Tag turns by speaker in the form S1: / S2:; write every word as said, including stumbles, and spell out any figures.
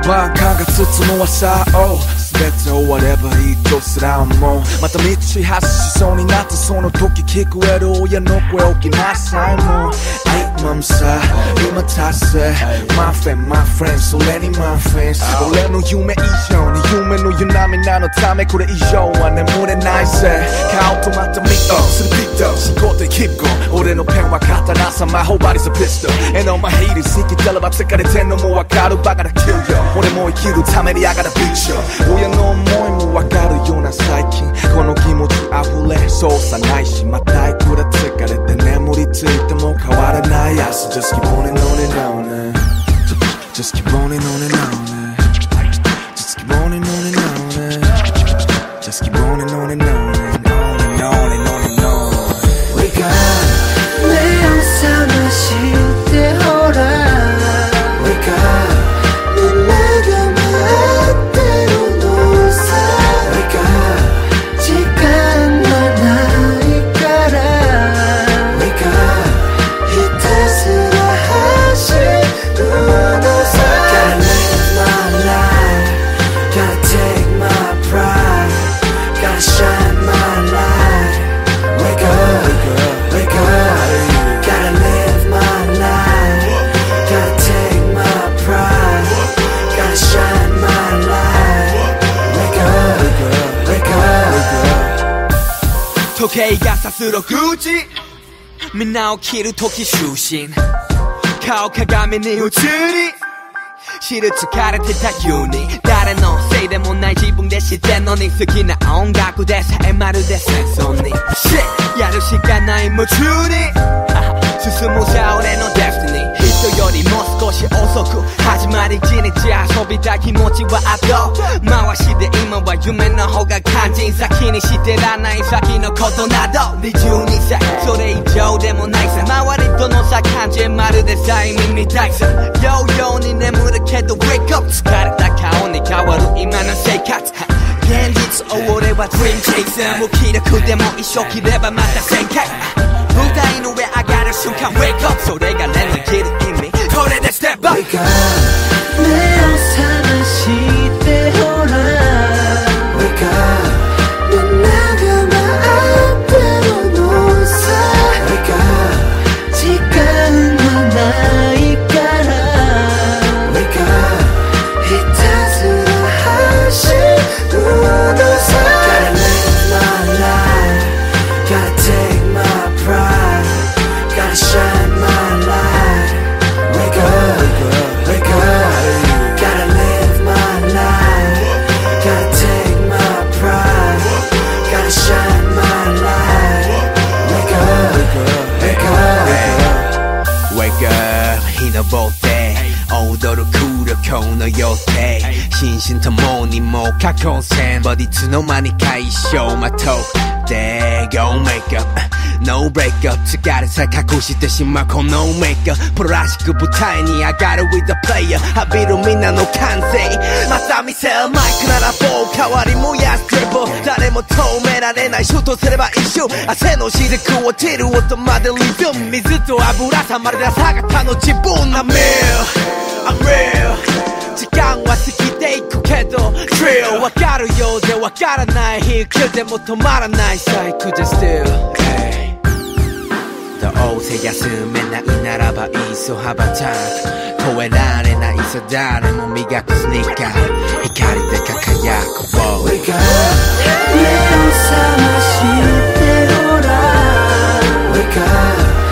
S1: バカが包むはさお全て終わればいいとすらもまた道発しそうになってその時聞こえる親の声起きなさいもう愛マムさ今達成 My friend my friend それに my friends 俺の夢以上に夢の湯なみなのためこれ以上は眠れないぜ顔とまたミットするビット進行で keep going 俺のペンは刀さ My whole body's a pistol And all my haters 生きてれば疲れてんのもわかるバカだ kill you 俺も生きるために I gotta beat you 親の思いもわかるような最近この気持ち溢れそうさないしまたいくら疲れて眠りついても変わらない明日 Just keep on and on and on Just keep on and on and on Just keep on and on and on Just keep on and on and on and on and on and on and on
S2: We got 내 영상을 쉴 때 호라 We got
S3: 時計がさすろくじみんな起きる時就寝顔鏡に映り知る疲れてたように誰のせいでもない自分で知ってんのに好きな音楽でさえまるで戦争に Shit やるしかない夢中に進むさ俺のデスティニー人よりも少し遅く始まり一日遊びたい気持ちは後回しで今は夢の方が肝心先にしてらない先のことなどにじゅうにさいそれ以上でもないさ周りとの差感じまるで催眠みたいさようように眠るけど Wake up 疲れた顔に変わる今の生活現実を俺は Dream Chaser 無気力でも一生きればまた旋回舞台の上上がる瞬間 Wake up それが連の生きる意味これで Step up
S2: We got 내 영상을 쉴 때 호라 We got 넌 나가 마음대로 놀자 We got 시간은 하나이 깔아 We got 이 탓으로 하신 우노사 Gotta live my life Gotta take my pride Gotta shine my light Wake up, wake up Gotta live my life Gotta take my pride Gotta shine my light Wake up, wake up
S3: Wake up 日昇って踊る空力の予定心身ともにもう過去線ボディつの間に解消まとって Go make up No break up 疲れさ隠してしまうこのメイクアッププロらしく舞台に上がる with the player 浴びるみんなの完成また見せるマイクなら棒代わり燃やすテーブル誰も止められないシュートすれば一瞬汗の雫落ちる音までリズム水と油さまるで朝方の自分な I'm real I'm real 時間は過ぎていくけど Drill わかるようでわからない日急でも止まらないサイクル Still heyどうせ休めないならばいっそ羽ばたく越えられないさ誰も磨くスニーカー光で輝く Wow
S2: We got 내 영상을 쉴 때 호라 We got